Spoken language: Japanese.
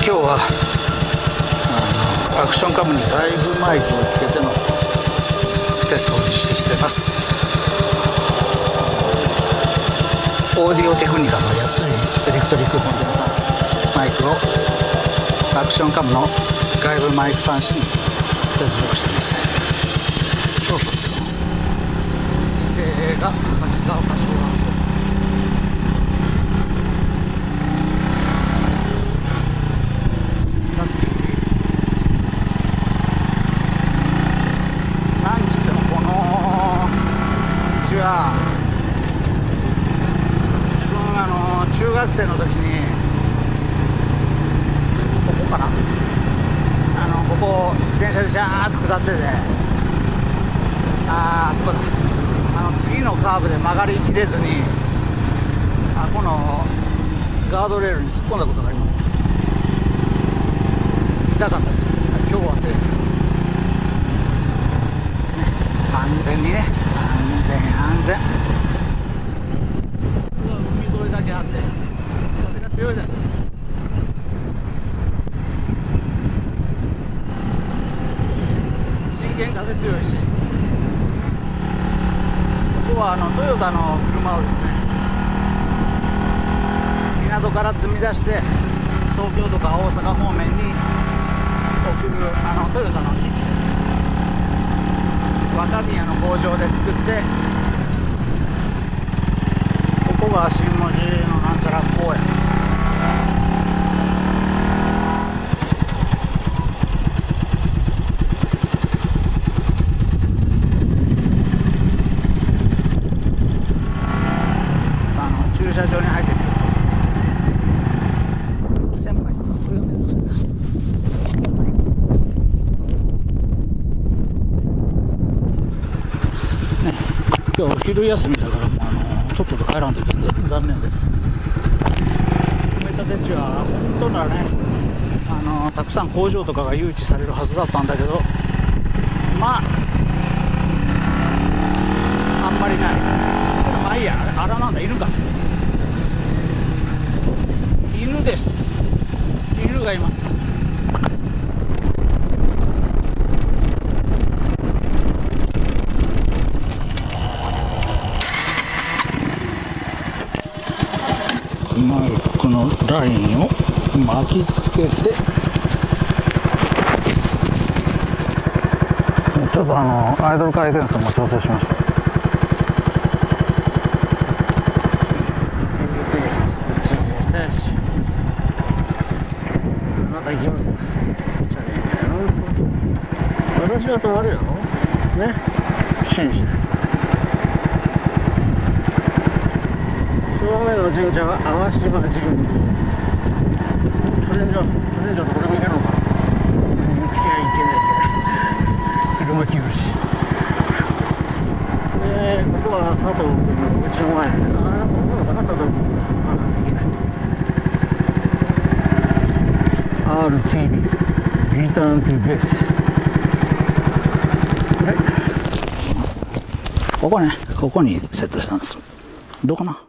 今日はアクションカムにライブマイクをつけてのテストを実施しています。オーディオテクニカの安いエレクトリックコンデンサーマイクをアクションカムの外部マイク端子に接続しています。少々映画滝川小学校自分中学生の時にここかなここ自転車でジャーッと下っててあそこだ次のカーブで曲がりきれずにこのガードレールに突っ込んだことがあります。痛かったです。今日はセーフ、安全にね、安全海沿いだけあって風が強いです。真剣風強いし、ここはトヨタの車をですね港から積み出して東京とか大阪方面に送るトヨタの基地です。若宮の工場で作って、ここが新文字のなんちゃら公園。駐車場に入ってみると先輩これがめんどくさいな。今日昼休みだからもうとっとと帰らんといけないんで残念です。埋め立て地は本当ならねたくさん工場とかが誘致されるはずだったんだけど、まあんまりない。まあいいや、あらなんだ、犬か、犬です。犬がいます。マイクのラインを巻きつけて、ちょっとアイドル回転数も調整しました。また行きますか。私は止まるよね。紳士ですから。正面の神社は淡島神宮。チャレンジャーどこでも行けるのかな。いけない。車来るし。ここは佐藤君のうちの前。ここなのかな、佐藤君。いけない。RTV リターントゥベース。ここね、ここにセットしたんです。どうかな。